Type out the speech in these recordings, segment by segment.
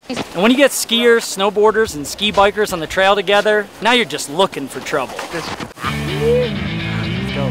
And when you get skiers, snowboarders, and ski bikers on the trail together, now you're just looking for trouble. Let's go.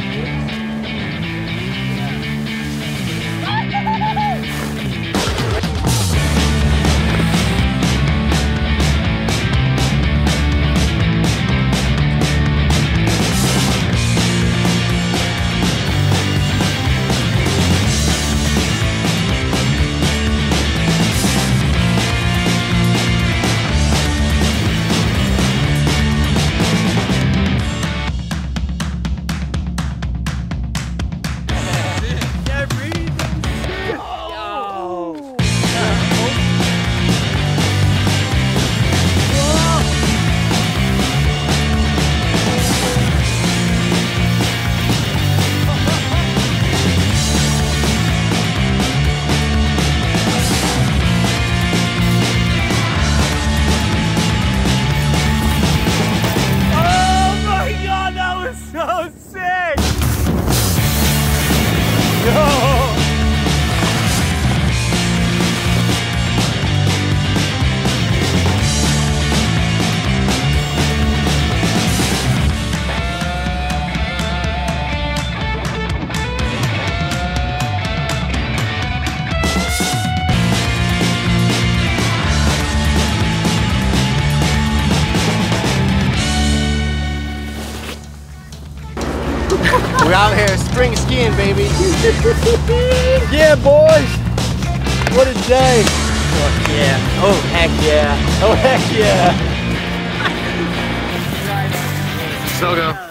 We're out here spring skiing, baby. Yeah, boys. What a day. Oh, yeah. Oh, heck yeah. Oh, heck yeah. SNO-GO.